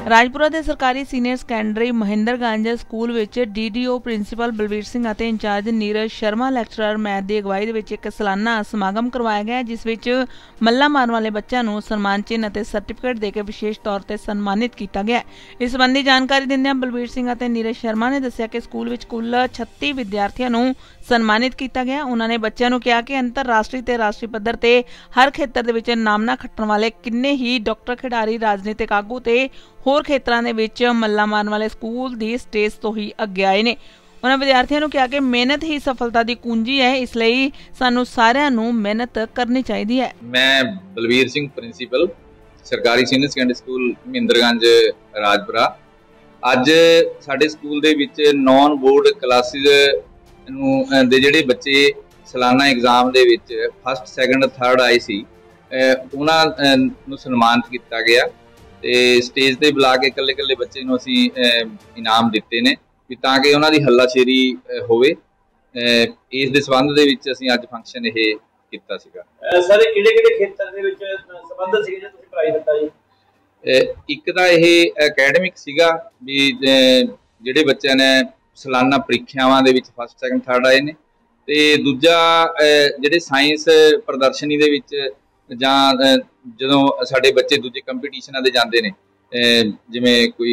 राजपुरा के सरकारी senior secondary Mahendraganj school विच DDO प्रिंसीपल बलवीर सिंह अते in charge Neeraj Sharma lecturer math की अगवाई दे विच एक सालाना समागम करवाया गया, जिस विच मल्ला मारन वाले बच्चों को सन्मान चिन्ह अते सर्टिफिकेट देकर विशेष तौर पर सन्मानित किया गया। इस संबंधी जानकारी दिंदियां बलवीर सिंह अते नीरज शर्मा ने दस्सिया कि स्कूल विच कुल 36 विद्यार्थियों को सन्मानित किया गया। उन्होंने बच्चों को कहा कि अंतरराष्ट्रीय ते राष्ट्रीय पद्धर ते हर खेत्र दे विच नामना खट्टण वाले किन्ने ही डॉक्टर, खिडारी, राजनीतिक आगू ते होर खेत्रां दे विच मल्ला मारन वाले स्कूल दी स्टेज तो ही अगे आए ने। उन्होंने विद्यार्थियों को कहा कि मेहनत ही सफलता की कुंजी है, इसलिए सानू सारिआं नू मेहनत करनी चाहिए है। मैं बलवीर सिंह प्रिंसीपल सरकारी senior secondary school Mahendraganj Rajpura. अज साडे स्कूल दे विच नॉन बोर्ड क्लासिस दे जिहड़े बच्चे सालाना एग्जाम दे विच फस्ट, सैकेंड, थर्ड आए सी, उन्हां नू सन्मानित किया गया ते स्टेज ते बुला के कल्ले कल्ले बच्चे नू असीं इनाम दिते ने भी ताकि उन्हां दी हल्लाशेरी होवे। इस दे संबंध दे विच असीं अज फंक्शन इह कीता सीगा। सर किहड़े-किहड़े खेतर दे विच संबंध सीगे जे तुसीं प्राइज दित्ता जी? एक तां इह अकैडमिक सीगा भी जिहड़े बच्चों ने सालाना प्रीखियावां दे विच फस्ट, सैकेंड, थर्ड आए ने, ते दूजा जिहड़े साइंस प्रदर्शनी दे विच जां जदों साडे बच्चे दूजे कंपीटीशनां दे जांदे ने, जिवें कोई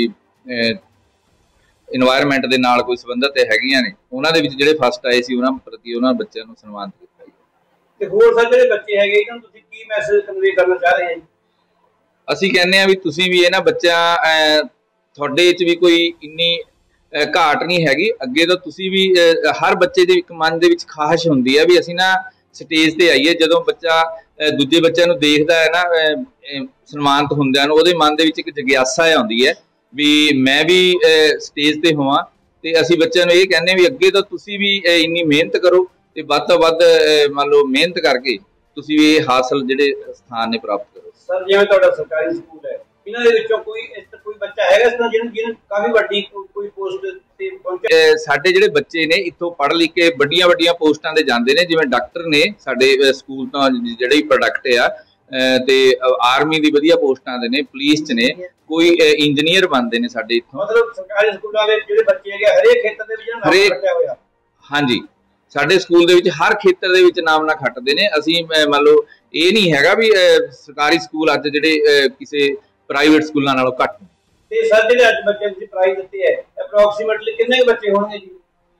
इन्वायरमेंट दे नाल कोई संबंधित हैगियां ने, उन्हां दे विच जिहड़े फस्ट आए सी उन्हां प्रति उन्हां बच्चों नूं सन्मानित कीता गया। ते होर सर जिहड़े बच्चे हैगे इन्हां नूं तुसीं की मैसेज कन्वे करना चाह रहे हैं? असीं कहने आ भी तुसीं भी इन्हां बच्चों तुहाडे च भी कोई इन्नी घाट नहीं हैगी, अगे तो तुसीं भी हर बच्चे दे मन दे विच ख्वाहिश हुंदी है भी असीं ना स्टेज ते आईए। जदों बच्चा दूजे बच्चों नूं देखदा है ना सन्मानित हुंदिआं नूं, उहदे मन दे विच एक जिग्यासा आउंदी है भी मैं भी स्टेज ते होवां। ते असीं बच्चों नूं इह कहने भी अगे तो तुसीं भी इन्नी मेहनत करो ते वध तों वध मान लो मेहनत करके तुसीं भी हासिल जिहड़े स्थान ने प्राप्त करो। सर जिवें तुहाडा सरकारी स्कूल है, इन्हां दे विचों कोई बच्चा हैगा इस तरह जिन्हें काफी वड्डी कोई पोस्ट ते पहुंचा? साडे जिहड़े बच्चे ने इत्थों पढ़ लिख के वड्डियां वड्डियां पोस्टां ते जांदे ने, जिवें डॉक्टर ने साडे स्कूल तो जिहड़े प्रोडक्ट आ, ते आर्मी दी वधिया पोस्टां ते ने, पुलिस च ने, कोई इंजीनियर बनदे ने साडे इत्थों। मतलब सरकारी स्कूलां दे जिहड़े बच्चे हैगे हरेक खेतर दे विच नाम खट्टिया होया? हाँ जी, साडे स्कूल दे विच हर खेतर दे विच नाम ना खट्टदे ने। असीं मान लो ये नहीं हैगा भी सरकारी स्कूल अज जिहड़े किसी प्राइवेट स्कूलों नालों घट। ते सर जिहड़े अज बच्चे तुसीं प्राइज दित्ते है अप्रोक्सीमेटली किन्ने बच्चे होणगे जी?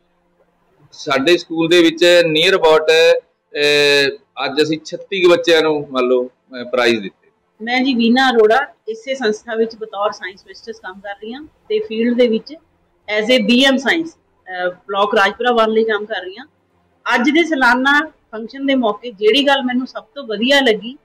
साडे स्कूल दे विच नीयर अबाउट अज असीं 36 बच्चों नूं मान लो प्राइज दित्ते। मैं जी वीना अरोड़ा इसे संस्था विच बतौर साइंस मिस्ट्रेस काम कर रही हूँ ते फील्ड दे विच as a BM science block Rajpura one लई काम कर रही हूँ। अज दे सालाना फंक्शन दे मौके जिहड़ी गल मैनूं सब तो वधिया लगी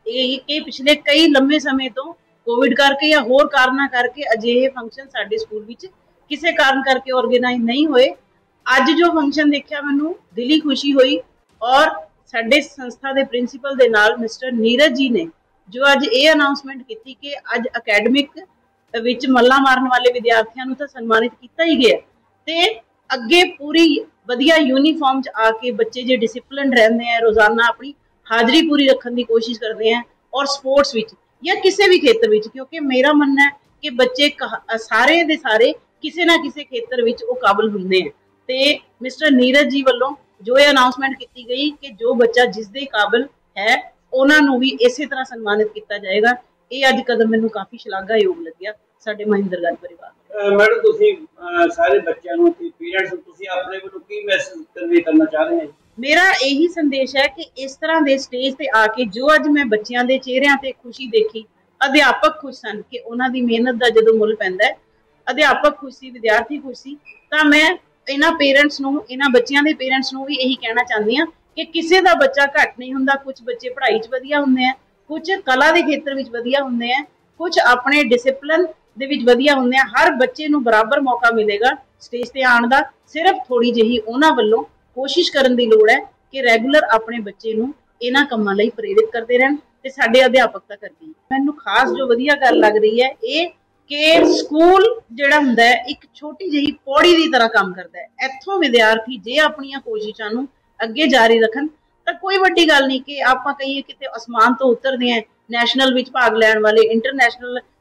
कि पिछले कई लंबे समय तो कोविड करके या होर कारणों करके अजिहे फंक्शन साडे स्कूल विच किसी कारण करके ऑर्गेनाइज नहीं होए। अज जो फंक्शन देखिया मैनूं दिली खुशी हुई और साडे संस्था दे प्रिंसीपल दे नाल मिस्टर नीरज जी ने जो अज ये अनाउंसमेंट की कि अज अकैडमिक विच मल्ला मारन वाले विद्यार्थियों तो सन्मानित किया ही गया ते अगे पूरी वधिया यूनीफॉर्म च आके बच्चे जो डिसिपलिन रहते हैं, रोजाना अपनी हाजरी पूरी रखने की कोशिश करते हैं और स्पोर्ट्स विच या किसी भी खेत्र विच, क्योंकि मेरा मनना है कि बच्चे सारे दे सारे किसी ना किसी खेत्र विच वो काबिल होंदे हैं। ते मिस्टर नीरज जी वालों जो ये अनाउंसमेंट की गई कि जो बच्चा जिस दे काबिल है उन्होंने भी इस तरह सन्मानित किया जाएगा, ये अज कदम मैनूं काफ़ी शलाघायोग लग्या साडे महेंद्रगंज परिवार। मैडम तुसीं सारे बच्चों नूं ते पेरेंट्स नूं तुसीं अपने वल्लों की मैसेज कन्वे करना चाह रहे हैं? मेरा यही संदेश है कि इस तरह के स्टेज ते आके जो अज मैं बच्चों के चेहरिਆਂ ते खुशी देखी, अध्यापक खुश सन कि उन्हां दी मेहनत का जो मुल पैंदा है, अध्यापक खुश सी, विद्यार्थी खुश सी, तां मैं इन्हां पेरेंट्स नूं, इन्हां बच्चों के पेरेंट्स नूं भी यही कहना चाहती हाँ कि किसी का बच्चा घट नहीं हुंदा। कुछ बच्चे पढ़ाई च वधिया हुंदे हैं, कुछ कला के खेत्र विच वधिया हुंदे हैं, कुछ अपने डिसिपलिन दे विच वधिया हुंदे हैं। हर बच्चे नूं बराबर मौका मिलेगा स्टेज ते आउण दा, सिर्फ थोड़ी जही उन्हां वल्लों कोशिश करन दी लोड़ है कि रेगूलर अपने बच्चे नूं इन्हां कम्मां लई प्रेरित करते रहन ते साडे अध्यापक तां करदे हैं। मैनूं खास जो वधिया गल लग रही है ये कि स्कूल जिहड़ा हुंदा है एक छोटी जही पौड़ी की तरह काम करता है। इत्थों विद्यार्थी जे अपनियां कोशिशां नूं अगे जारी रखन तां कोई वड्डी गल नहीं कि आपां कहीए किते आसमान तो उतरदे हैं, नैशनल विच भाग लैण वाले, इंटरनैशनल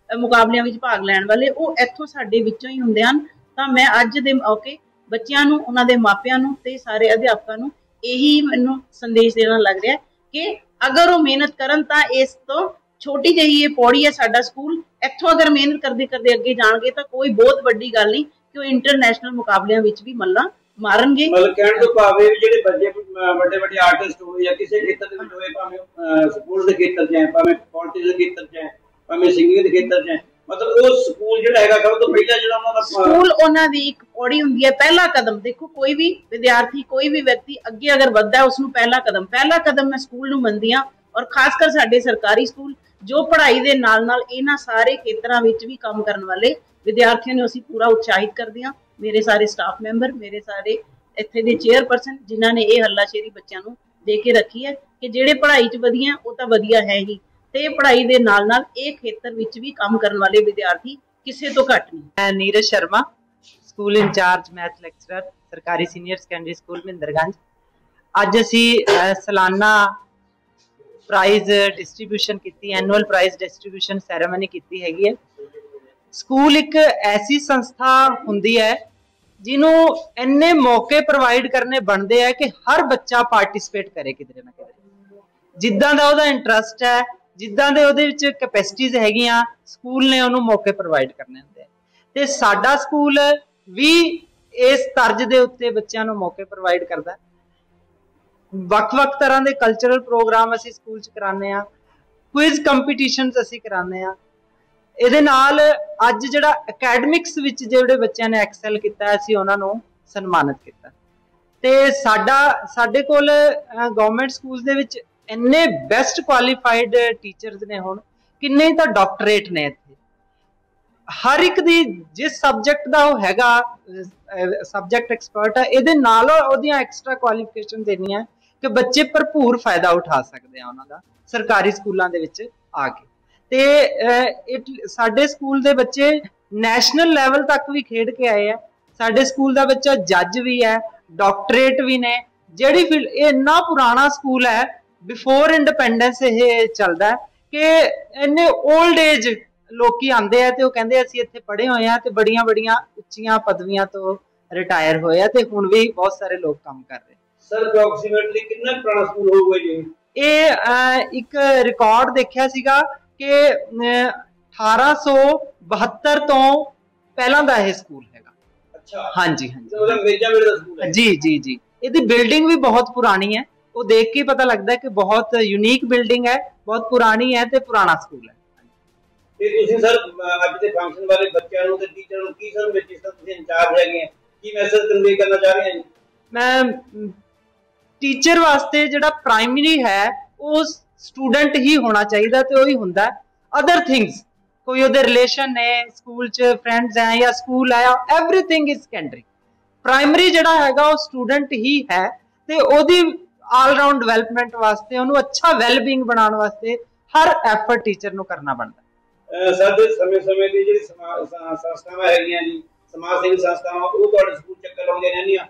ਮੁਕਾਬਲਿਆਂ ਵਿੱਚ ਭਾਗ ਲੈਣ ਵਾਲੇ ਉਹ ਇੱਥੋਂ ਸਾਡੇ ਵਿੱਚੋਂ ਹੀ ਹੁੰਦੇ ਹਨ। ਤਾਂ ਮੈਂ ਅੱਜ ਦੇ ਮੌਕੇ ਬੱਚਿਆਂ ਨੂੰ, ਉਹਨਾਂ ਦੇ ਮਾਪਿਆਂ ਨੂੰ ਤੇ ਸਾਰੇ ਅਧਿਆਪਕਾਂ ਨੂੰ ਇਹੀ ਮੈਨੂੰ ਸੰਦੇਸ਼ ਦੇਣਾ ਲੱਗ ਰਿਹਾ ਕਿ ਅਗਰ ਉਹ ਮਿਹਨਤ ਕਰਨ ਤਾਂ ਇਸ ਤੋਂ ਛੋਟੀ ਜਿਹੀ ਇਹ ਪੌੜੀ ਹੈ ਸਾਡਾ ਸਕੂਲ, ਇੱਥੋਂ ਅਗਰ ਮਿਹਨਤ ਕਰਦੇ ਕਰਦੇ ਅੱਗੇ ਜਾਣਗੇ ਤਾਂ ਕੋਈ ਬਹੁਤ ਵੱਡੀ ਗੱਲ ਨਹੀਂ ਕਿ ਉਹ ਇੰਟਰਨੈਸ਼ਨਲ ਮੁਕਾਬਲਿਆਂ ਵਿੱਚ ਵੀ ਮੱਲਾਂ ਮਾਰਨਗੇ। ਮਤਲਬ ਕਹਿਣ ਤੋਂ ਭਾਵੇਂ ਜਿਹੜੇ ਬੱਚੇ ਵੱਡੇ ਵੱਡੇ ਆਰਟਿਸਟ ਹੋਏ ਜਾਂ ਕਿਸੇ ਖੇਤਰ ਦੇ ਵਿੱਚ ਹੋਏ, ਭਾਵੇਂ ਸਪੋਰਟਸ ਦੇ ਖੇਤਰ 'ਚ ਹੈ, ਭਾਵੇਂ ਪੋਲਿਟਿਕਸ ਦੇ ਖੇਤਰ 'ਚ ਹੈ, ਭਾਵੇਂ ਸਿੰਗਿੰਗ ਦੇ ਖੇਤਰ 'ਚ ਹੈ, ਮਤਲਬ ਉਹ ਸਕੂਲ ਜਿਹੜਾ ਹੈਗਾ ਸਭ ਤੋਂ ਪਹਿਲਾਂ ਜਿਹੜਾ ਉਹਨਾਂ ਦਾ ਸਕੂਲ ਉਹਨਾਂ ਦੀ ਇੱਕ ਪੌੜੀ ਹੁੰਦੀ ਹੈ, ਪਹਿਲਾ ਕਦਮ। ਦੇਖੋ ਕੋਈ ਵੀ ਵਿਦਿਆਰਥੀ, ਕੋਈ ਵੀ ਵਿਅਕਤੀ ਅੱਗੇ ਅਗਰ ਵੱਧਦਾ ਹੈ ਉਸਨੂੰ ਪਹਿਲਾ ਕਦਮ ਮੈਂ ਸਕੂਲ ਨੂੰ ਮੰਨਦੀ ਹਾਂ। ਔਰ ਖਾਸ ਕਰ ਸਾਡੇ ਸਰਕਾਰੀ ਸਕੂਲ ਜੋ ਪੜ੍ਹਾਈ ਦੇ ਨਾਲ ਇਹਨਾਂ ਸਾਰੇ ਖੇਤਰਾਂ ਵਿੱਚ ਵੀ ਕੰਮ ਕਰਨ ਵਾਲੇ ਵਿਦਿਆਰਥੀਆਂ ਨੂੰ ਅਸੀਂ ਪੂਰਾ ਉਤਸ਼ਾਹਿਤ ਕਰਦੇ ਹਾਂ। ਮੇਰੇ ਸਾਰੇ ਸਟਾਫ ਮੈਂਬਰ, ਮੇਰੇ ਸਾਰੇ ਇੱਥੇ ਦੇ ਚੇਅਰਪਰਸਨ ਜਿਨ੍ਹਾਂ ਨੇ ਇਹ ਹੱਲਾਸ਼ੇਰੀ ਬੱਚਿਆਂ ਨੂੰ ਦੇ ਕੇ ਰੱਖੀ ਹੈ ਕਿ ਜਿਹੜੇ ਪੜ੍ਹਾਈ 'ਚ ਵਧੀਆ ਉਹ ਤਾਂ ਵਧੀਆ ਹੈ ਹੀ, ਤੇ ਪੜ੍ਹਾਈ ਦੇ ਨਾਲ ਇਹ ਖੇਤਰ ਵਿੱਚ ਵੀ ਕੰਮ ਕਰਨ ਵਾਲੇ ਵਿਦਿਆਰਥੀ ਕਿਸੇ ਤੋਂ ਘੱਟ ਨਹੀਂ। मैं Neeraj Sharma, school in charge math lecturer, सरकारी सीनियर सैकेंडरी स्कूल महिंदरगंज। अज असी सालाना प्राइज डिस्ट्रीब्यूशन की, एनुअल प्राइज डिस्ट्रीब्यूशन सैरेमनी की हैगी है। स्कूल एक ऐसी संस्था हुंदी है जिन्हों इन्ने मौके प्रोवाइड करने बनते हैं कि हर बच्चा पार्टिसिपेट करे किधरे ना किधरे, जिद्दां दा उहदा इंटरस्ट है, जिद्दां दे उहदे विच कैपेसिटीज हैगियां, स्कूल ने उहनूं मौके प्रोवाइड करने हुंदे ते साडा स्कूल भी इस तर्ज दे उत्ते बच्चों नूं मौके प्रोवाइड करदा है। वक्-वक् तरह के कल्चरल प्रोग्राम असीं स्कूल च कराने आ, क्विज कंपीटीशनस असीं कराने आ। ਇਹਦੇ ਨਾਲ ਅੱਜ ਜਿਹੜਾ ਅਕੈਡਮਿਕਸ ਵਿੱਚ ਜਿਹੜੇ ਬੱਚਿਆਂ ਨੇ ਐਕਸੈਲ ਕੀਤਾ ਅਸੀਂ ਉਹਨਾਂ ਨੂੰ ਸਨਮਾਨਿਤ ਕੀਤਾ। ਤੇ ਸਾਡੇ ਕੋਲ ਗਵਰਨਮੈਂਟ ਸਕੂਲਸ ਦੇ ਵਿੱਚ ਇੰਨੇ ਬੈਸਟ ਕੁਆਲੀਫਾਈਡ ਟੀਚਰਸ ਨੇ, ਹੁਣ ਕਿੰਨੇ ਤਾਂ ਡਾਕਟਰੇਟ ਨੇ ਇੱਥੇ। ਹਰ ਇੱਕ ਦੀ ਜਿਸ ਸਬਜੈਕਟ ਦਾ ਉਹ ਹੈਗਾ ਸਬਜੈਕਟ ਐਕਸਪਰਟ ਹੈ, ਇਹਦੇ ਨਾਲ ਉਹਦੀਆਂ ਐਕਸਟਰਾ ਕੁਆਲੀਫਿਕੇਸ਼ਨ ਦੇਣੀਆਂ ਕਿ ਬੱਚੇ ਭਰਪੂਰ ਫਾਇਦਾ ਉਠਾ ਸਕਦੇ ਆ ਉਹਨਾਂ ਦਾ ਸਰਕਾਰੀ ਸਕੂਲਾਂ ਦੇ ਵਿੱਚ ਆ ਕੇ। ਤੇ ਸਾਡੇ ਸਕੂਲ ਦੇ ਬੱਚੇ ਨੈਸ਼ਨਲ ਲੈਵਲ ਤੱਕ ਵੀ ਖੇਡ ਕੇ ਆਏ ਆ। ਸਾਡੇ ਸਕੂਲ ਦਾ ਬੱਚਾ ਜੱਜ ਵੀ ਹੈ, ਡਾਕਟਰੇਟ ਵੀ ਨੇ। ਜਿਹੜੀ ਫੀਲਡ, ਇਹ ਇੰਨਾ ਪੁਰਾਣਾ ਸਕੂਲ ਹੈ, ਬਿਫੋਰ ਇੰਡੀਪੈਂਡੈਂਸ ਇਹ ਚੱਲਦਾ ਕਿ ਇੰਨੇ 올ਡ ਏਜ ਲੋਕੀ ਆਉਂਦੇ ਆ ਤੇ ਉਹ ਕਹਿੰਦੇ ਅਸੀਂ ਇੱਥੇ ਪੜ੍ਹੇ ਹੋਏ ਆ ਤੇ ਬੜੀਆਂ ਬੜੀਆਂ ਉੱਚੀਆਂ ਪਦਵੀਆਂ ਤੋਂ ਰਿਟਾਇਰ ਹੋਏ ਆ ਤੇ ਹੁਣ ਵੀ ਬਹੁਤ ਸਾਰੇ ਲੋਕ ਕੰਮ ਕਰ ਰਹੇ। ਸਰ ਅਪਰੋਕਸੀਮੇਟਲੀ ਕਿੰਨਾ ਪੁਰਾਣਾ ਸਕੂਲ ਹੋਊਗਾ ਜੀ? ਇਹ ਇੱਕ ਰਿਕਾਰਡ ਦੇਖਿਆ ਸੀਗਾ ਕਿ 1872 ਤੋਂ ਪਹਿਲਾਂ ਦਾ ਇਹ ਸਕੂਲ ਹੈਗਾ। ਅੱਛਾ, ਹਾਂਜੀ ਉਹਦਾ ਅੰਗਰੇਜ਼ਾਂ ਵੇਲੇ ਦਾ ਸਕੂਲ ਹੈ। ਜੀ। ਇਹਦੀ ਬਿਲਡਿੰਗ ਵੀ ਬਹੁਤ ਪੁਰਾਣੀ ਹੈ, ਉਹ ਦੇਖ ਕੇ ਪਤਾ ਲੱਗਦਾ ਹੈ ਕਿ ਬਹੁਤ ਯੂਨੀਕ ਬਿਲਡਿੰਗ ਹੈ, ਬਹੁਤ ਪੁਰਾਣੀ ਹੈ ਤੇ ਪੁਰਾਣਾ ਸਕੂਲ ਹੈ। ਤੇ ਤੁਸੀਂ ਸਰ ਅੱਜ ਦੇ ਫੰਕਸ਼ਨ ਵਾਲੇ ਬੱਚਿਆਂ ਨੂੰ ਤੇ ਟੀਚਰ ਨੂੰ ਕੀ ਸਰ ਵਿੱਚ ਤੁਸੀਂ ਇੰਚਾਰਜ ਹੈਗੇ ਆ, ਕੀ ਮੈਸੇਜ ਕਨਵੇ ਕਰਨਾ ਚਾਹ ਰਹੇ ਆ ਜੀ? ਮੈਂ ਟੀਚਰ ਵਾਸਤੇ ਜਿਹੜਾ ਪ੍ਰਾਇਮਰੀ ਹੈ ਉਹ स्टूडेंट ही होना चाहिए तो वही होंदा। अदर थिंग्स कोई उहदे रिलेशन ने स्कूल च फ्रेंड्स हैं या स्कूल है, एवरीथिंग इज सेकेंडरी। प्राइमरी जिहड़ा हैगा वो स्टूडेंट ही है ते ओहदी ऑल राउंड डेवलपमेंट वास्ते उहनूं अच्छा वैलबींग बनाने वास्ते हर एफर्ट टीचर नूं करना बनदा। सर समय दी जिहड़ी संस्थावां हैगियां जी, समाज सेवी संस्थावां, वो तुहाडे स्कूल चक्कर लाउंदियां रहंदियां,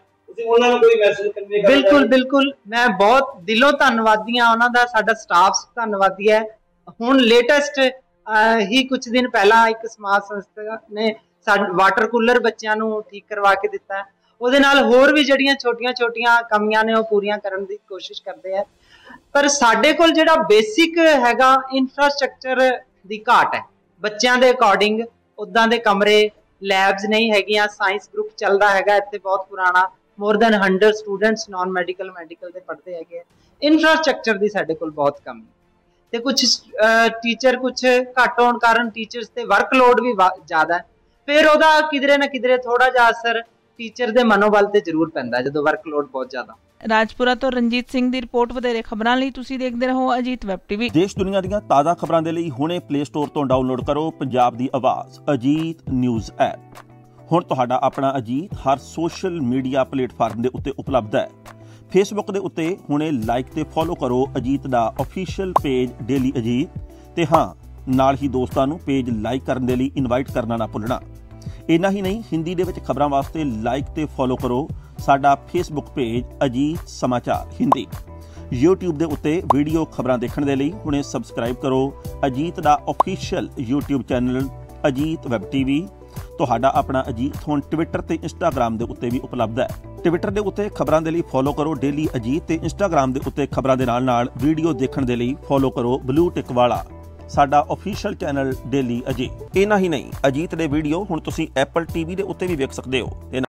बिल्कुल मैं बहुत दिलों धन्नवादी हाँ उन्हों का। साडा स्टाफ धन्नवादी है। हुण लेटेस्ट ही कुछ दिन पहला एक समाज संस्था ने वाटर कूलर बच्चों नूं ठीक करवा के दिता है। उहदे नाल होर भी जिहड़ियां छोटियां कमियां ने वो पूरियां करन दी कोशिश करते हैं। पर साडे कोल जिहड़ा बेसिक हैगा इंफ्रास्ट्रक्चर दी घाट है। बच्चों के अकॉर्डिंग उदां दे कमरे, लैब्स नहीं हैगियां। साइंस ग्रुप चलदा हैगा इत्थे बहुत पुराना, more than 100 students non medical दे पढ़ते हैं। इंफ्रास्ट्रक्चर की साडे कोल बहुत कमी ते कुछ टीचर कुछ घट होने कारण टीचर्स ते वर्कलोड भी ज़्यादा है। फिर उहदा किधरे ना किधरे थोड़ा जिहा असर टीचर दे मनोबल ते जरूर पैंदा जदों वर्कलोड बहुत ज़्यादा। राजपुरा तो रणजीत सिंह दी रिपोर्ट। वधेरे खबरां लई तुसीं देखदे रहो अजीत वैब टीवी। देश दुनिया दीआं ताज़ा खबरां दे लई हुणे प्ले स्टोर तो डाउनलोड करो पंजाब दी आवाज़ अजीत न्यूज़ ऐप। हुण तुहाडा अपना अजीत हर सोशल मीडिया प्लेटफार्म दे उत्ते उपलब्ध है। फेसबुक दे उत्ते हुणे लाइक ते फॉलो करो अजीत दा ऑफिशियल पेज डेली अजीत ते हाँ नाल ही दोस्तां नूं पेज लाइक करन दे लई इनवाइट करना ना भुलना। इन्ना ही नहीं, हिंदी दे विच खबरां वास्ते लाइक ते फॉलो करो साडा फेसबुक पेज अजीत समाचार हिंदी। YouTube ਦੇ ਉੱਤੇ ਵੀਡੀਓ ਖਬਰਾਂ ਦੇਖਣ ਦੇ ਲਈ ਹੁਣੇ ਸਬਸਕ੍ਰਾਈਬ ਕਰੋ ਅਜੀਤ ਦਾ official YouTube channel Ajit web TV. ਤੁਹਾਡਾ ਆਪਣਾ ਅਜੀਤ ਹੁਣ ਟਵਿੱਟਰ ਤੇ ਇੰਸਟਾਗ੍ਰਾਮ ਦੇ ਉੱਤੇ ਵੀ ਉਪਲਬਧ ਹੈ। ਟਵਿੱਟਰ ਦੇ ਉੱਤੇ ਖਬਰਾਂ ਦੇ ਲਈ ਫੋਲੋ ਕਰੋ ਡੇਲੀ ਅਜੀਤ ਤੇ ਇੰਸਟਾਗ੍ਰਾਮ ਦੇ ਉੱਤੇ ਖਬਰਾਂ ਦੇ ਨਾਲ ਵੀਡੀਓ ਦੇਖਣ ਦੇ ਲਈ ਫੋਲੋ ਕਰੋ ਬਲੂ ਟਿਕ ਵਾਲਾ ਸਾਡਾ ਆਫੀਸ਼ੀਅਲ ਚੈਨਲ ਡੇਲੀ ਅਜੀਤ। ਇੰਨਾ ਹੀ ਨਹੀਂ, ਅਜੀਤ ਦੇ ਵੀਡੀਓ ਹੁਣ ਤੁਸੀਂ ਐਪਲ TV ਦੇ ਉੱਤੇ ਵੀ ਵੇਖ ਸਕਦੇ ਹੋ।